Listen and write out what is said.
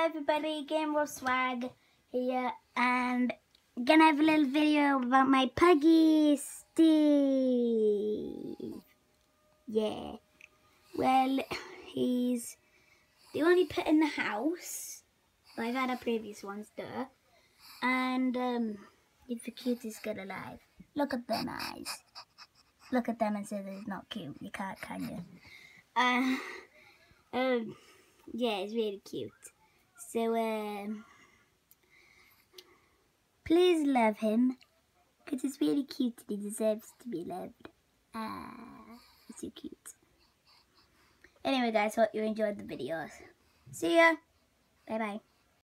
everybody, Game World Swag here, and I'm gonna have a little video about my puggy Steve. Yeah, well, he's the only pet in the house. I've had our previous ones, duh. And he's the cutest girl alive. Look at them eyes. Look at them and say that it's not cute. You can't, can you? Yeah, it's really cute. So, please love him, because it's really cute and he deserves to be loved. He's so cute. Anyway guys, hope you enjoyed the videos. See ya! Bye bye.